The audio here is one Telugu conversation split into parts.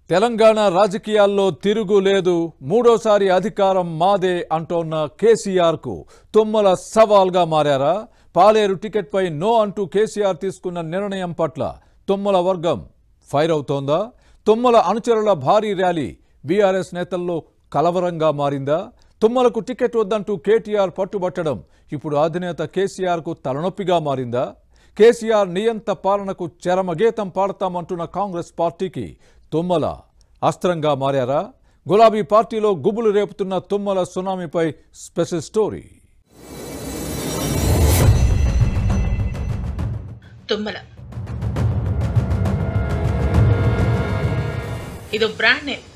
తెలంగాణ రాజకీయాల్లో తిరుగులేదు. మూడోసారి అధికారం మాదే అంటోన్న కేసీఆర్ కు తుమ్మల సవాల్గా మారారా? పాలేరు టికెట్ పై నో అంటూ కేసీఆర్ తీసుకున్న నిర్ణయం పట్ల తుమ్మల వర్గం ఫైర్ అవుతోందా? తుమ్మల అనుచరుల భారీ ర్యాలీ బీఆర్ఎస్ నేతల్లో కలవరంగా మారిందా? తుమ్మలకు టికెట్ వద్దంటూ కేటీఆర్ పట్టుబట్టడం ఇప్పుడు అధినేత కేసీఆర్ కు తలనొప్పిగా మారిందా? కేసీఆర్ నియంత పాలనకు చరమగీతం పాడతామంటున్న కాంగ్రెస్ పార్టీకి తుమ్మల అస్త్రంగా మారారా? గులాబీ పార్టీలో గుబులు రేపుతున్న తుమ్మల సునామీపై స్పెషల్ స్టోరీ. తుమ్మల ఇదో బ్రాండ్ నేమ్.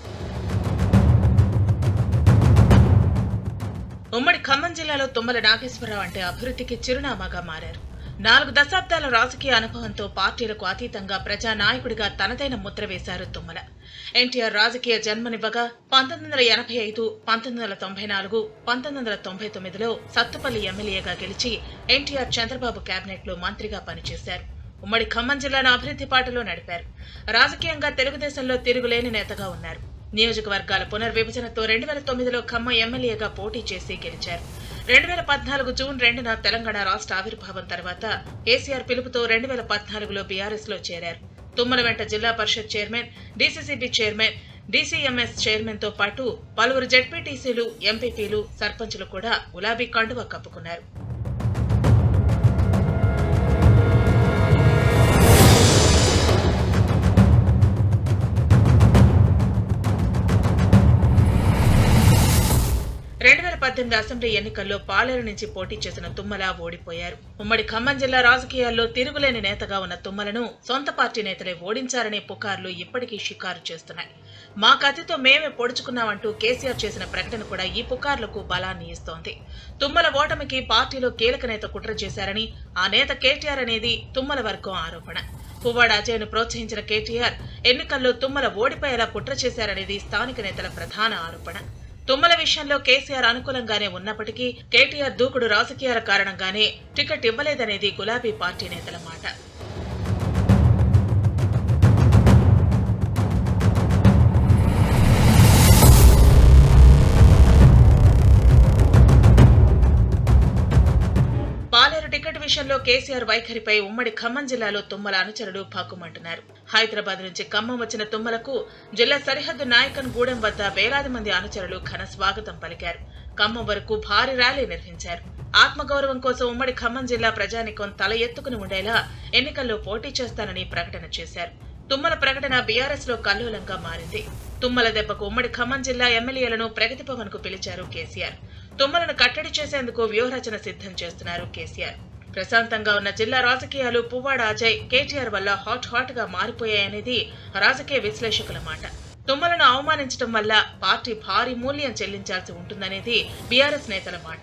ఉమ్మడి ఖమ్మం జిల్లాలో తుమ్మల నాగేశ్వరరావు అంటే అభివృద్ధికి చిరునామాగా మారారు. 4 దశాబ్దాల రాజకీయ అనుభవంతో పార్టీలకు అతీతంగా ప్రజానాయకుడిగా తనదైన ముద్ర వేశారు తుమ్మల. ఎన్టీఆర్ రాజకీయ జన్మనివ్వగా 1985, 1994, 1999లో సత్తుపల్లి ఎమ్మెల్యేగా గెలిచి ఎన్టీఆర్ చంద్రబాబు కేబినెట్ లో మంత్రిగా పనిచేశారు. ఉమ్మడి ఖమ్మం జిల్లాను అభివృద్ధి పాటలో నడిపారు. రాజకీయంగా తెలుగుదేశంలో తిరుగులేని నేతగా ఉన్నారు. నియోజకవర్గాల పునర్విభజనతో 2009లో ఖమ్మం ఎమ్మెల్యేగా పోటీ చేసి గెలిచారు. 2014 జూన్ 2న తెలంగాణ రాష్ట్ర ఆవిర్భావం తర్వాత కేసీఆర్ పిలుపుతో 2014లో బీఆర్ఎస్ లో చేరారు. తుమ్మల వెంట జిల్లా పరిషత్ chairman, DCCB chairman, DCMS chairman తో పాటు పలువురు జెడ్పీటీసీలు, ఎంపీపీలు, సర్పంచులు కూడా గులాబీ కండువా కప్పుకున్నారు. అసెంబ్లీ ఎన్నికల్లో పాలేరు నుంచి పోటీ చేసిన తుమ్మల ఓడిపోయారు. ఉమ్మడి ఖమ్మం జిల్లా రాజకీయాల్లో తిరుగులేని నేతగా ఉన్న తుమ్మలను సొంత పార్టీ నేతలే ఓడించారనే పుకార్లు ఇప్పటికీ షికారు చేస్తున్నాయి. మా కత్తితో మేమే పొడుచుకున్నామంటూ కేసీఆర్ చేసిన ప్రకటన కూడా ఈ పుకార్లకు బలాన్ని ఇస్తోంది. తుమ్మల ఓటమికి పార్టీలో కీలక నేత కుట్ర చేశారని, ఆ నేత కేటీఆర్ అనేది తుమ్మల వర్గం ఆరోపణ. పువ్వాడ అజయ్ను ప్రోత్సహించిన కేటీఆర్ ఎన్నికల్లో తుమ్మల ఓడిపోయేలా కుట్ర చేశారనేది స్థానిక నేతల ప్రధాన ఆరోపణ. తుమ్మల విషయంలో కేసీఆర్ అనుకూలంగానే ఉన్నప్పటికీ కేటీఆర్ దూకుడు రాజకీయాల కారణంగానే టికెట్ ఇవ్వలేదనేది గులాబీ పార్టీ నేతల మాట. పాలేరు టికెట్ విషయంలో కేసీఆర్ వైఖరిపై ఉమ్మడి ఖమ్మం జిల్లాలో తుమ్మల అనుచరులు భగ్గుమంటున్నారు. హైదరాబాద్ నుంచి ఖమ్మం వచ్చిన తుమ్మలకు జిల్లా సరిహద్దు నాయకన్ గూడెం వద్ద వేలాది మంది అనుచరులు ఘన స్వాగతం పలికారు. ఖమ్మం వరకు భారీ ర్యాలీ నిర్వహించారు. ఆత్మగౌరవం కోసం ఉమ్మడి ఖమ్మం జిల్లా ప్రజానికం తల ఎత్తుకుని ఉండేలా ఎన్నికల్లో పోటీ చేస్తానని ప్రకటన చేశారు. తుమ్మల ప్రకటన బీఆర్ఎస్ లో కల్లోలంగా మారింది. తుమ్మల దెబ్బకు ఉమ్మడి ఖమ్మం జిల్లా ఎమ్మెల్యేలను ప్రగతి భవన్ కు పిలిచారు కేసీఆర్. తుమ్మలను కట్టడి చేసేందుకు వ్యూహరచన సిద్ధం చేస్తున్నారు కేసీఆర్. ప్రశాంతంగా ఉన్న జిల్లా రాజకీయాలు పువ్వాడ అజయ్, కేటీఆర్ వల్ల హాట్ గా మారిపోయాయనేది రాజకీయ విశ్లేషకుల మాట. తుమ్మలను అవమానించడం వల్ల పార్టీ భారీ మూల్యం చెల్లించాల్సి ఉంటుందనేది బీఆర్ఎస్ నేతల మాట.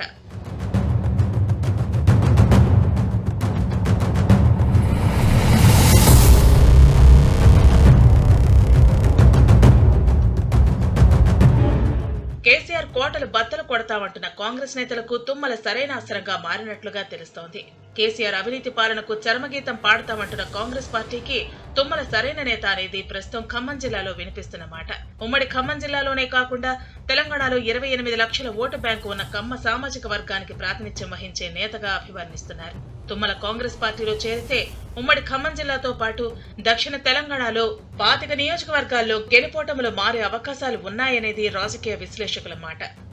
కేసీఆర్ కోటలు బద్దలు కొడతామంటున్న కాంగ్రెస్ నేతలకు తుమ్మల సరైన అస్త్రంగా మారినట్లుగా తెలుస్తోంది. కేసీఆర్ అవినీతి పాలనకు చరమగీతం పాడతామంటున్న కాంగ్రెస్ పార్టీకి తుమ్మల సరైన నేత అనేది ప్రస్తుతం ఖమ్మం జిల్లాలో వినిపిస్తున్న మాట. ఉమ్మడి ఖమ్మం జిల్లాలోనే కాకుండా తెలంగాణలో 28 లక్షల ఓటు బ్యాంకు ఉన్న కమ్మ సామాజిక వర్గానికి ప్రాతినిధ్యం వహించే నేతగా అభివర్ణిస్తున్నారు. తుమ్మల కాంగ్రెస్ పార్టీలో చేరితే ఉమ్మడి ఖమ్మం జిల్లాతో పాటు దక్షిణ తెలంగాణలో 25 నియోజకవర్గాల్లో గెలుపోటములు మారే అవకాశాలు ఉన్నాయనేది రాజకీయ విశ్లేషకుల మాట.